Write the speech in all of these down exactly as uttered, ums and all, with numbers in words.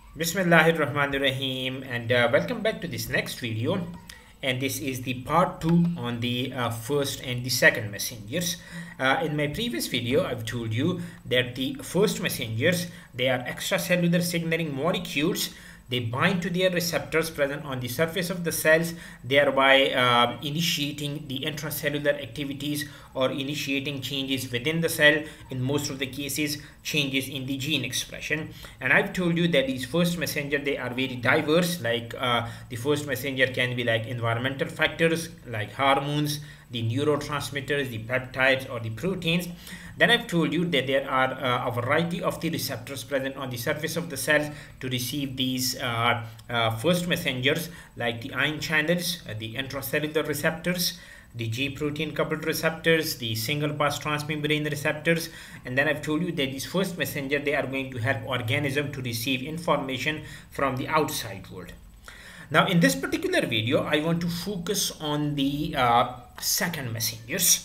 Bismillahirrahmanirrahim, and uh, welcome back to this next video. And this is the part two on the uh, first and the second messengers. Uh, in my previous video, I've told you that the first messengers, they are extracellular signaling molecules. They bind to their receptors present on the surface of the cells, thereby uh, initiating the intracellular activities or initiating changes within the cell. In most of the cases, changes in the gene expression. And I've told you that these first messenger, they are very diverse. Like uh, the first messenger can be like environmental factors, like hormones, the neurotransmitters, the peptides, or the proteins. Then I've told you that there are uh, a variety of the receptors present on the surface of the cells to receive these uh, uh, first messengers, like the ion channels, uh, the intracellular receptors, the G protein coupled receptors, the single pass transmembrane receptors. And then I've told you that these first messenger, they are going to help organism to receive information from the outside world. Now in this particular video, I want to focus on the uh, second messengers.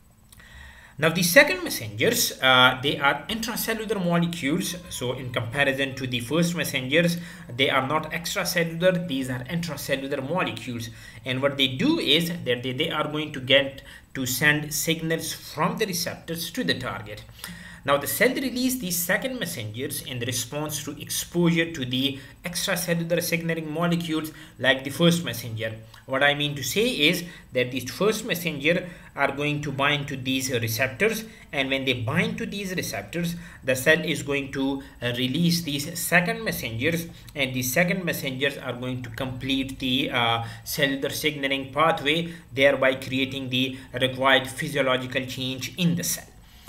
Now the second messengers, uh, they are intracellular molecules. So in comparison to the first messengers, they are not extracellular, these are intracellular molecules. And what they do is that they, they are going to get to send signals from the receptors to the target. Now the cell release these second messengers in response to exposure to the extracellular signaling molecules like the first messenger. What I mean to say is that these first messenger are going to bind to these receptors, and when they bind to these receptors, the cell is going to uh, release these second messengers, and these second messengers are going to complete the uh, cellular signaling pathway, thereby creating the required physiological change in the cell.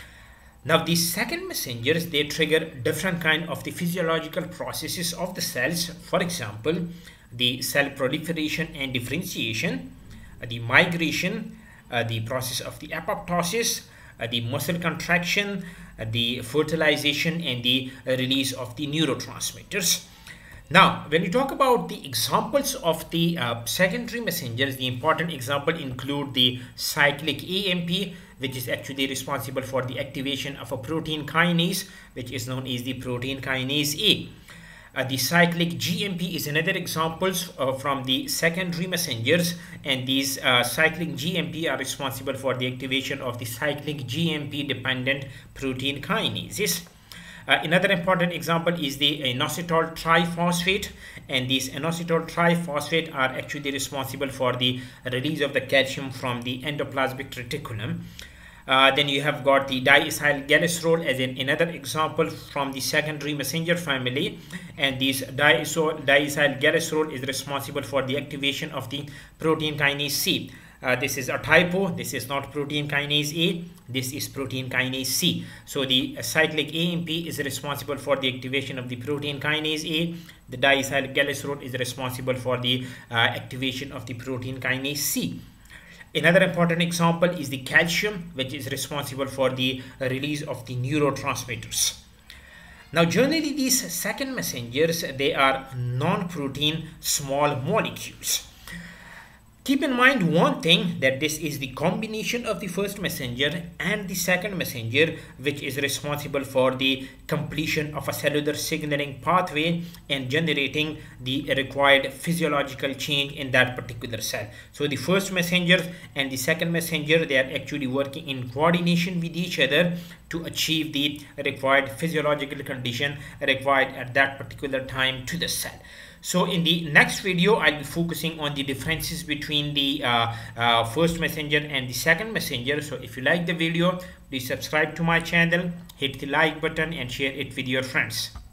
Now these second messengers, they trigger different kind of the physiological processes of the cells. For example, the cell proliferation and differentiation, uh, the migration, uh, the process of the apoptosis, uh, the muscle contraction, uh, the fertilization, and the uh, release of the neurotransmitters. Now, when you talk about the examples of the uh, secondary messengers, the important example include the cyclic A M P, which is actually responsible for the activation of a protein kinase, which is known as the protein kinase A. Uh, the cyclic G M P is another example uh, from the secondary messengers, and these uh, cyclic G M P are responsible for the activation of the cyclic G M P-dependent protein kinases. Uh, another important example is the inositol triphosphate, and these inositol triphosphate are actually responsible for the release of the calcium from the endoplasmic reticulum. Uh, then you have got the diacylglycerol as in another example from the secondary messenger family, and this diacylglycerol is responsible for the activation of the protein kinase C. Uh, this is a typo. This is not protein kinase A. This is protein kinase C. So the uh, cyclic A M P is responsible for the activation of the protein kinase A. The diacylglycerol is responsible for the uh, activation of the protein kinase C. Another important example is the calcium, which is responsible for the uh, release of the neurotransmitters. Now generally these second messengers, they are non-protein small molecules. Keep in mind one thing, that this is the combination of the first messenger and the second messenger which is responsible for the completion of a cellular signaling pathway and generating the required physiological change in that particular cell. So the first messenger and the second messenger, they are actually working in coordination with each other to achieve the required physiological condition required at that particular time to the cell. So in the next video, I'll be focusing on the differences between the uh, uh, first messenger and the second messenger. So if you like the video, please subscribe to my channel, hit the like button and share it with your friends.